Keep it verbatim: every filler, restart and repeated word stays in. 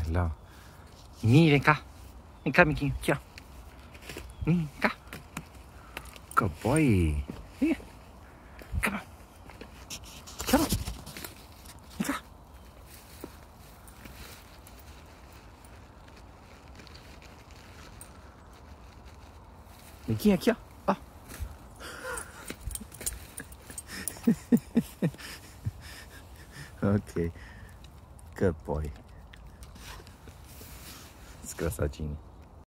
Hello. Ni, ven cá. Vem cá, amiguinho. Aqui, ó. Vem cá. Good boy. Here. Come on. Come on. Vem cá. Amiguinho, aqui, ó. Ó. Ok. Good boy. Desgraçadinho.